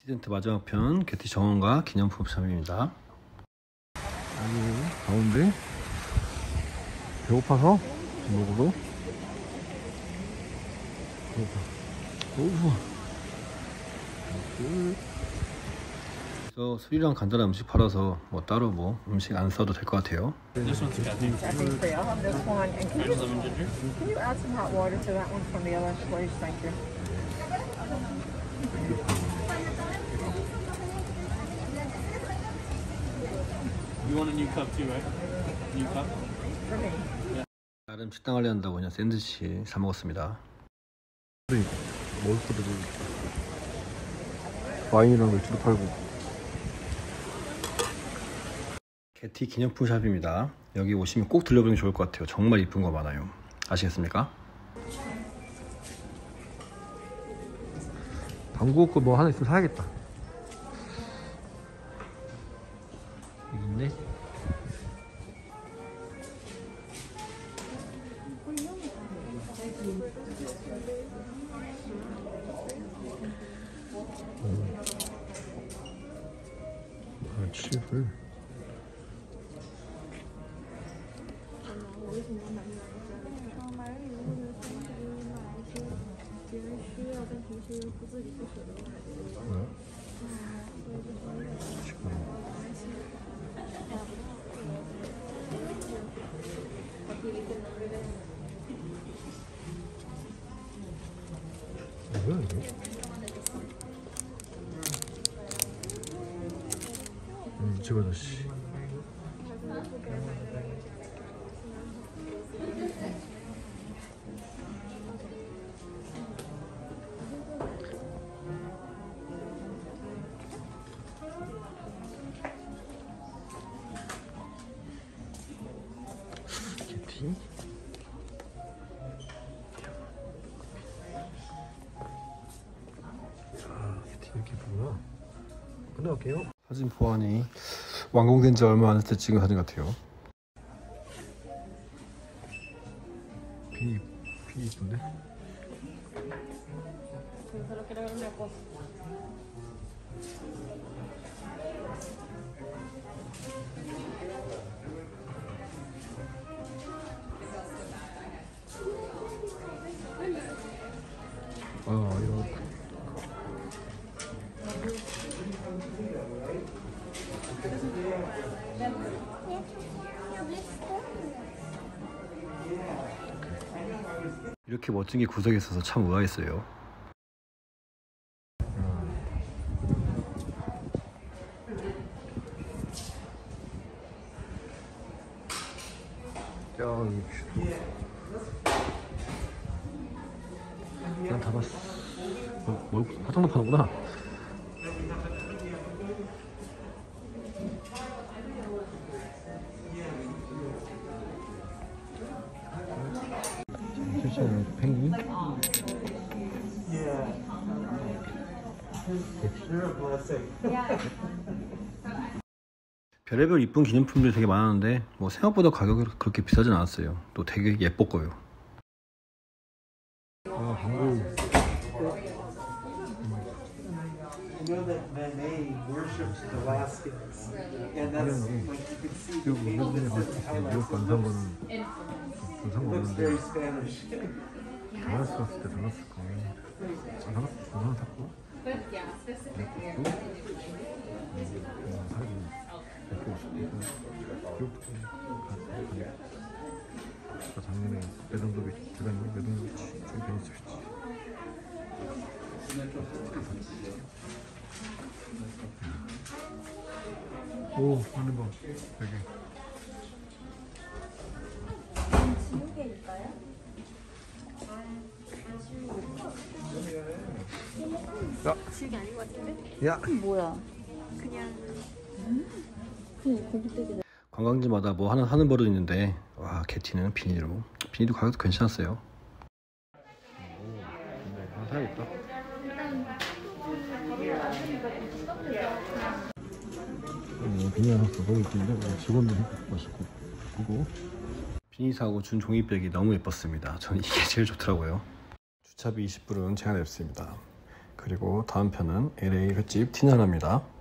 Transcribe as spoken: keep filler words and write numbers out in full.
시즌트 마지막 편 개티 정원과 기념품 샵입니다. 여기 가운데 배고파서 먹으러 배고파. 오우. 그래서 술이랑 간단한 음식 팔아서 뭐 따로 뭐 음식 안 싸도 될 것 같아요. This one's got the I think so. I'll have this one. And can you, lemon ginger. can you add some hot water to that one for me, please? Thank you. You want a new cup too, right? New cup? For me. 나름 식당 관리한다고 그냥 샌드위치 사 먹었습니다. 먹을 것도 와인이랑 맥주도 팔고. 개티 기념품 샵입니다. 여기 오시면 꼭 들려보면 좋을 것 같아요. 정말 이쁜 거 많아요. 아시겠습니까? 방구 거 뭐 하나 있으면 사야겠다. 여기 있네. 아, 칩을. 뭐야 이거? 음, 집 아저씨. 개티? 이렇게 보구나. 끝내갈게요. 사진 보안이 완공된 지 얼마 안 됐을 때 찍은 사진 같아요. 비, 비 이쁜데? 아, 이런. 이렇게 멋진 게 구석에 있어서 참 의아했어요. 저기 난 다 봤어. 뭐, 뭐 화장도 파는구나. 실제로 펭귄? 별의별 이쁜 기념품들이 되게 많았는데 뭐 생각보다 가격이 그렇게 비싸진 않았어요. 또 되게 예뻤고요. 아, 방금 You know that Manet worships the Velasquez, and that's like you can see the 미국 English 미국에 갔을 때 미국 안 산 거는 안 산 looks very 거였는데 Spanish. 달라스 갔을 때 달라스 거. 아, 달라스 거 하나 샀고. 미국도 음, 사진 몇개 싶고 미국도 가네. 아, 작년에 매점도 들어갔는데 매점도 좀 괜찮지. 오, 하는 거 여기. 지우개일까요? 야, 지우개 아닌 것 같은데? 야. 뭐야? 그냥 그냥 고깃집이네. 관광지마다 뭐 하나 하는 버릇 있는데 와 개티는 비닐로 비닐도 가격도 괜찮았어요. 오, 근데 하나 사야겠다. 어, 비닐 하나 써. 거기 있는데 직원들이 맛있고 그리고 비니 사고 준 종이백이 너무 예뻤습니다. 저는 이게 제일 좋더라고요. 주차비 이십 불은 제가 냈습니다. 그리고 다음 편은 엘에이 횟집 티나나입니다.